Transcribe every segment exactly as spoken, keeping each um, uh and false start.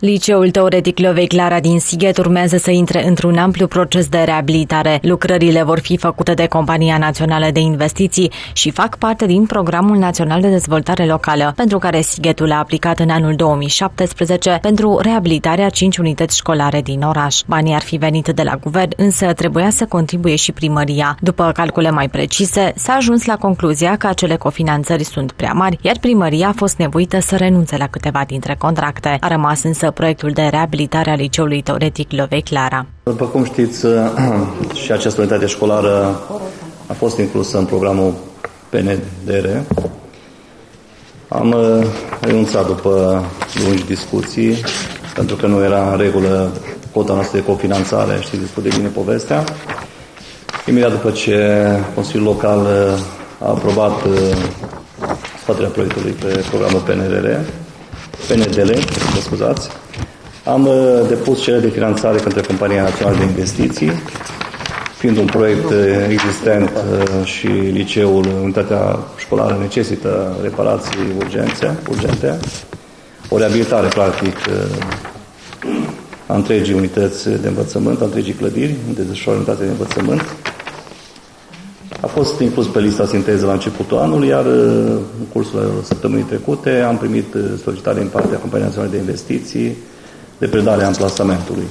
Liceul Teoretic Lovei Clara din Sighet urmează să intre într-un amplu proces de reabilitare. Lucrările vor fi făcute de Compania Națională de Investiții și fac parte din Programul Național de Dezvoltare Locală, pentru care Sighetul a aplicat în anul două mii șaptesprezece pentru reabilitarea cinci unități școlare din oraș. Banii ar fi venit de la guvern, însă trebuia să contribuie și primăria. După calcule mai precise, s-a ajuns la concluzia că acele cofinanțări sunt prea mari, iar primăria a fost nevoită să renunțe la câteva dintre contracte. A rămas însă proiectul de reabilitare a Liceului Teoretic Lovei Clara. După cum știți, și această unitate școlară a fost inclusă în programul P N D R. Am renunțat după lungi discuții, pentru că nu era în regulă cota noastră de cofinanțare, știți destul de bine povestea. Imediat după ce Consiliul Local a aprobat scoaterea proiectului pe programul P N D R, P N D L, mă scuzați, am depus cerere de finanțare către Compania Națională de Investiții, fiind un proiect existent și liceul, unitatea școlară necesită reparații urgențe, urgente, o reabilitare, practic, a întregii unități de învățământ, a întregii clădiri, unde desfășoară unitatea de învățământ. A fost inclus pe lista sinteză la începutul anului, iar în cursul săptămânii trecute am primit solicitare din partea Companiei Naționale de Investiții de predare a amplasamentului.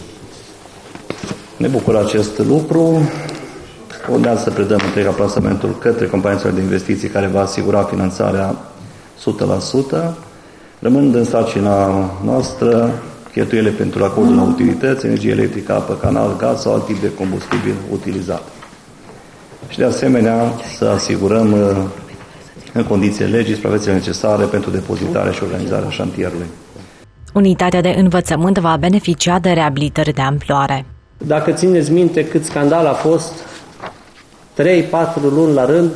Ne bucură acest lucru. Urmează să predăm întreg amplasamentul către Compania Naționale de Investiții, care va asigura finanțarea o sută la sută, rămânând în sarcina noastră cheltuielile pentru acordul la utilități, energie electrică, apă, canal, gaz sau alt tip de combustibil utilizat. Și de asemenea să asigurăm în condiții legii supravegherile necesare pentru depozitarea și organizarea șantierului. Unitatea de învățământ va beneficia de reabilitări de amploare. Dacă țineți minte cât scandal a fost, trei patru luni la rând,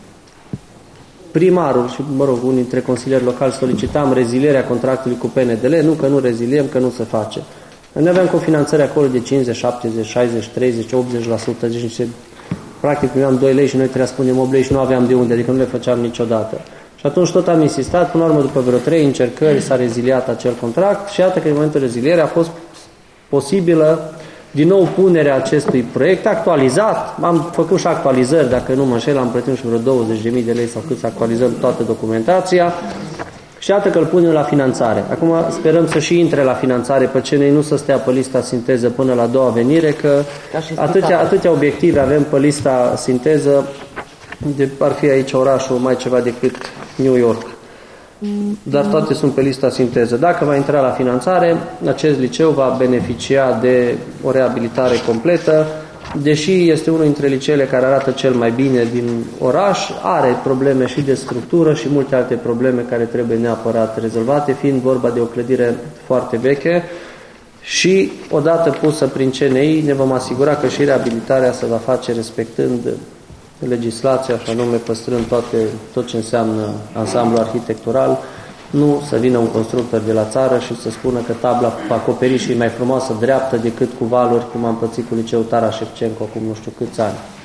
primarul și, mă rog, unii dintre consilieri locali solicitam rezilierea contractului cu P N D L, nu că nu reziliem, că nu se face. Noi aveam cofinanțări acolo de cincizeci, șaptezeci, șaizeci, treizeci, optzeci la sută, deci niște, practic primeam doi lei și noi trebuia să spunem opt lei și nu aveam de unde, adică nu le făceam niciodată. Și atunci tot am insistat, până la urmă, după vreo trei încercări s-a reziliat acel contract și iată că în momentul rezilierii a fost posibilă din nou punerea acestui proiect actualizat. Am făcut și actualizări, dacă nu mă înșel, am plătit și vreo douăzeci de mii de lei sau cât să actualizăm toată documentația și iată că îl punem la finanțare. Acum sperăm să și intre la finanțare pe cenei, nu să stea pe lista sinteză până la a doua venire, că atâtea, atâtea obiective avem pe lista sinteză, de ar fi aici orașul mai ceva decât New York. Dar toate sunt pe lista sinteză. Dacă va intra la finanțare, acest liceu va beneficia de o reabilitare completă, deși este unul dintre liceele care arată cel mai bine din oraș, are probleme și de structură și multe alte probleme care trebuie neapărat rezolvate, fiind vorba de o clădire foarte veche și odată pusă prin C N I ne vom asigura că și reabilitarea se va face respectând legislația, și anume păstrând toate, tot ce înseamnă ansamblu arhitectural, nu să vină un constructor de la țară și să spună că tabla acoperișului e mai frumoasă dreaptă decât cu valuri, cum am pățit cu liceul Taras Șevcenco acum nu știu câți ani.